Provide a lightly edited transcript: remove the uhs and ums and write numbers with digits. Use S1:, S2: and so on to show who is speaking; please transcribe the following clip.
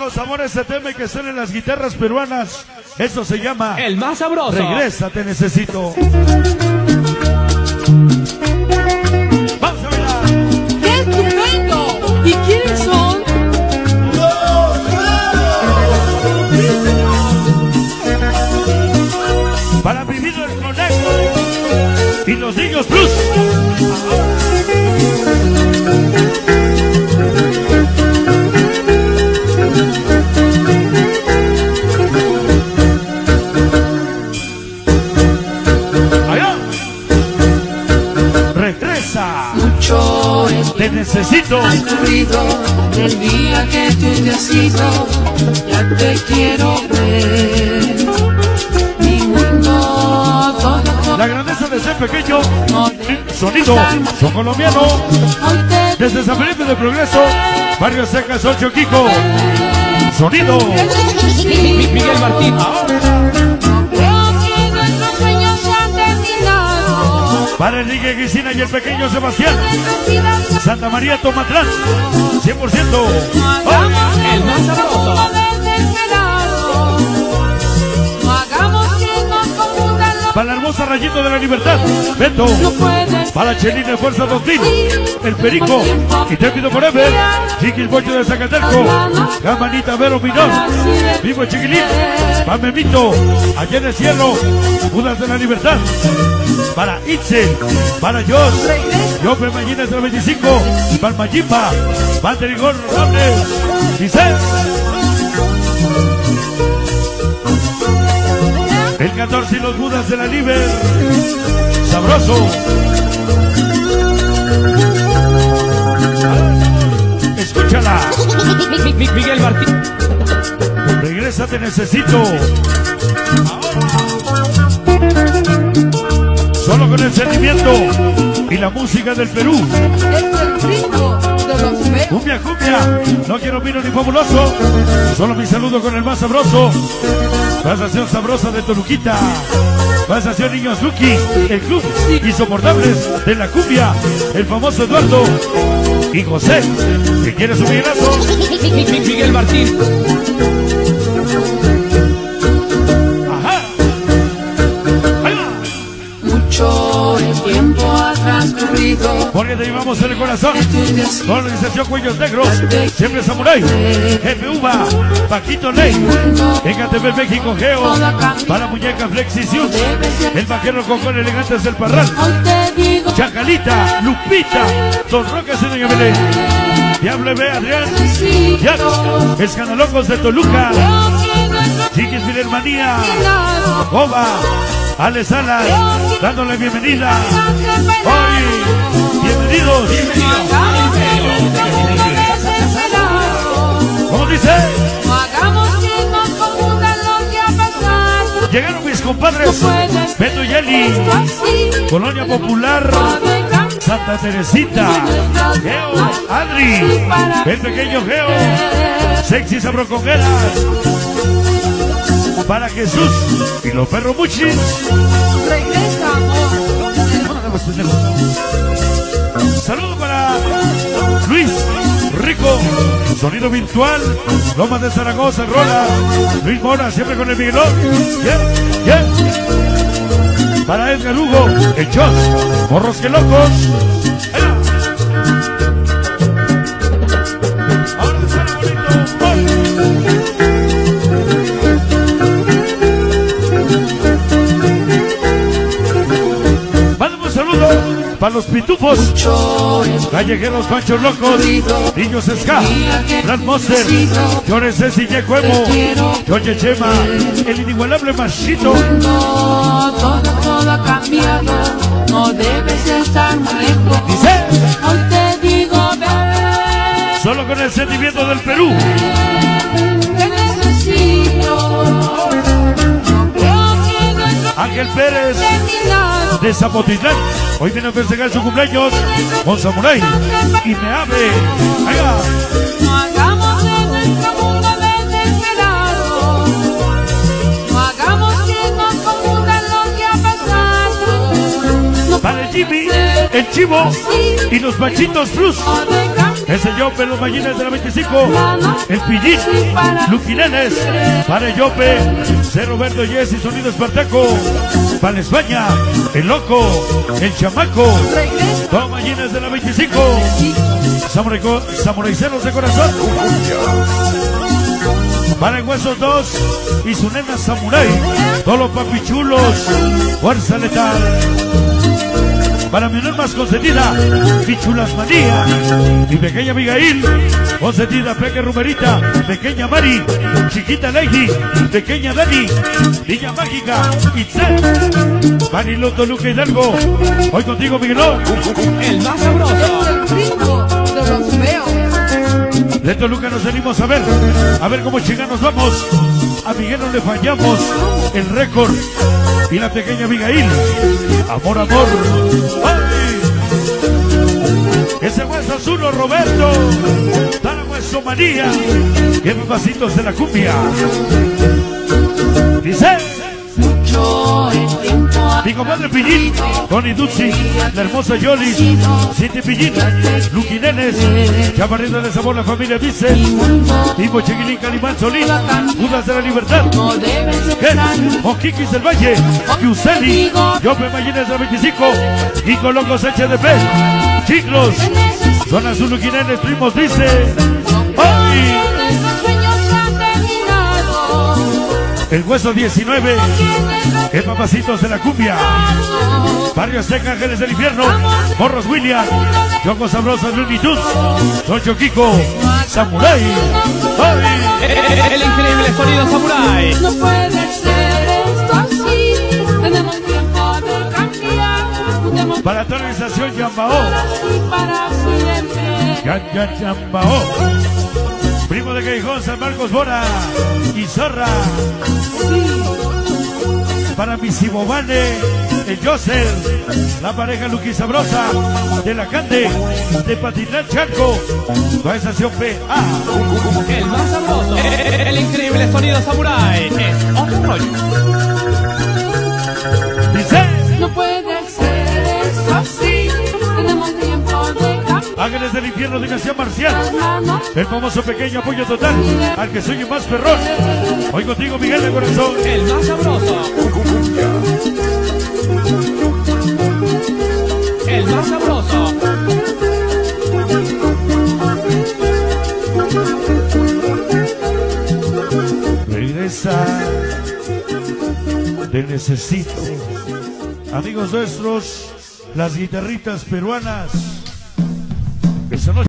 S1: con sabor a ese tema que suena en las guitarras peruanas. Eso se llama
S2: El más sabroso.
S1: Regresa, te necesito. Vamos a bailar.
S3: ¡Qué estupendo! ¿Y quiénes son?
S1: Para vivir el conejo y los niños plus. Allá. Regresa.
S3: Mucho
S1: Te necesito.
S3: transcurrido del día que tú te has ido. Ya te quiero ver. Mi mundo todo.
S1: La grandeza de ser pequeño.
S3: No debe
S1: Sonido, son colombiano.
S3: Hoy te
S1: Desde San Felipe de Progreso, Barrio Secas 8 Quico. Sonido.
S2: Miguel Martín.
S3: creo que nuestros sueños se han terminado.
S1: Para Enrique Cristina y el pequeño Sebastián. Santa María Tomatlán. 100%.
S3: No hagamos
S2: El más sabroso.
S3: desesperado. No hagamos que nos confundan los
S1: Para la hermosa Rayito de la Libertad. Beto.
S3: no puedes.
S1: Para Chelín de Fuerza 2000. El Perico. Intrépido Forever. Chiquis Bocho de Zacatelco. Gamanita Vero Minor. Vivo Chiquilín. Para Memito. Allá en el cielo. Judas de la Libertad. Para Itzel. Para Josh. Yope Mañines de la 25. Para Mayimba. Para Terigón Robles. Dice. El 14 y los Budas de la Liber. Sabroso. Escúchala.
S2: Miguel Martín.
S1: Regresa, te necesito. Solo con el sentimiento y la música del Perú.
S3: Es el ritmo de los feos.
S1: Cumbia, cumbia. No quiero vino ni fabuloso. Solo mi saludo con el más sabroso. Pasación sabrosa de Toluquita. Pasación Niños Lucky. El club insoportables de la cumbia. El famoso Eduardo y José. ¿Que quiere su migrazo?
S2: Miguel Martín.
S1: Ajá. Ahí va.
S3: Mucho el tiempo ha transcurrido.
S1: Porque te llevamos en el corazón.
S3: Tú te has
S1: Con la organización Cuellos Negros. Siempre Samurai. Jefe Uva. Paquito Ley. EKTV México Geo. Para Muñeca Flexisión. El vaquero Cocón Elegantes del Parral.
S3: Hoy te digo
S1: Chacalita, Lupita, Don Roques y Doña Belén. Diablo B, Adrián, Jack, Escandalocos de Toluca, Chiquis Filermanía, Boba, Ale Salas, dándole bienvenida. Hoy, bienvenidos. ¿Cómo dice?
S3: no hagamos que nos confundan los que ha pasado.
S1: Llegaron mis compadres, Beto y Eli,
S3: Así
S1: Colonia Popular, Santa Teresita, Geo, Adri, el pequeño Geo, Sexy Sabrocongueras, para Jesús y los perros muchis.
S3: regresamos.
S1: Saludos para Luis Rico, sonido virtual, Lomas de Zaragoza, Rola, Luis Mora, siempre con el Miguelón. Para Edgar Hugo, el Chos, Morros que Locos. Ahora sale bonito. Mándame un saludo para los pitufos, callejeros panchos locos, niños ska, Brad Monster, Llores Ceci Yecuemo, Yoye Chema, el inigualable Machito.
S3: Todo ha cambiado. No debes estar muy lejos.
S1: Dice,
S3: Hoy te digo, ven,
S1: solo con el sentimiento del Perú.
S3: te necesito. No creo que nuestro
S1: Ángel Pérez
S3: terminado.
S1: de Zapotitlán, hoy viene a festejar su cumpleaños con Samurai y Meave. Ahí va.
S3: No hagamos de nuestro mundo desesperado. No hagamos que nos confundan lo que ha pasado. No
S1: Para el Jimmy, el Chivo y los Pachitos Plus.
S3: puede cambiar.
S1: Ese Yope, los Ballines de la 25. El Pillín, Luquinenes. Para el Yope, Cerro Verde, Jesse, Sonido Espartaco. Para España, el Loco, el Chamaco. Dos Ballines de la 25. Samuraiceros de corazón. Para el Huesos 2 y su nena Samurai. Todos los papichulos. Fuerza letal. Para mi honor más consentida, Pichulas Manía. Mi pequeña Abigail, consentida Peque Rumerita, pequeña Mari, chiquita Lady, pequeña Dani, niña mágica, Itzel, Manilo Toluca Hidalgo. Hoy contigo, Miguelón.
S2: El más sabroso.
S3: El gringo de los feos.
S1: De Toluca nos venimos a ver cómo chinganos vamos. A Miguel no le fallamos el récord. Y la pequeña Abigail, amor, amor. ¡Ay! Ese hueso azul, Roberto. Dale hueso manía. Y pasitos de la cumbia. Dice. Mi compadre Pillín, Tony Duzzi, la hermosa Yolis, Cinti Pillín, Luquinenes, Chaparrito de Sabor, la familia dice, Timo Chiquilín, Calimán Solín, Judas de la Libertad, Ken, Oquiquis del Valle, Yuseli, Yope Ballines de la 25, Nico Locos HDP, Chiclos, Zona Azul Luquinenes, Primos dice, ¡ay! El Hueso 19, el Papacitos de la Cumbia, Barrio Azteca, Ángeles del Infierno, Morros William, Choco Sabrosas, Looney Tunes, Socho Kiko, Samurai. ¡Ay!
S2: El increíble sonido Samurai.
S3: No puede ser esto así. Tenemos tiempo de cambiar.
S1: Para la organización Yambao,
S3: Para siempre.
S1: Yambao. Primo de Callejón, San Marcos Bora y Zorra. Para mi Sibobane, el Yosel, la pareja Luqui Sabrosa, de la Cande, de Patitlán Charco, organización PA.
S2: El más sabroso. El increíble sonido Samurai. Es otro rollo.
S1: Dice.
S3: No puede ser esto así. Tenemos tiempo de cambiar.
S1: Ángeles del Infierno, Dinastía Marcial. El famoso pequeño apoyo total al que soy el más perrón. Hoy contigo, Miguel de Corazón.
S2: El más sabroso. El más sabroso.
S1: Regresa. Te necesito. Amigos nuestros, las guitarritas peruanas. Esa noche.